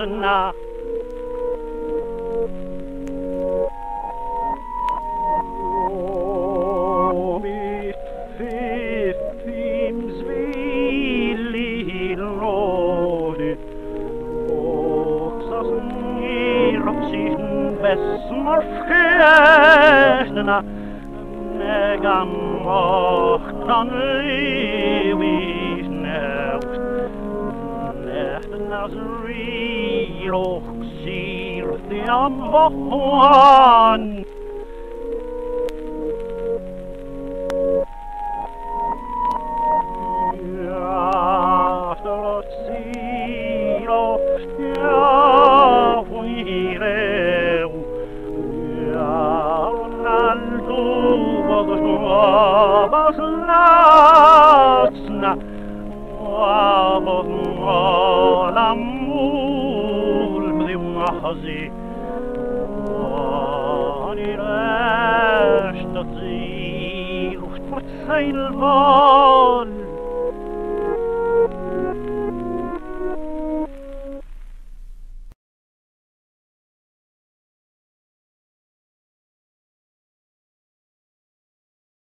na. Besmarskjæstena Negan vaktan livis näust Nähtenas riiloksiirtian vohan Jaastalot siilost ja huireu Vamos latsna, vamos molamul brimahzi, ani resta ziluht fortseilval.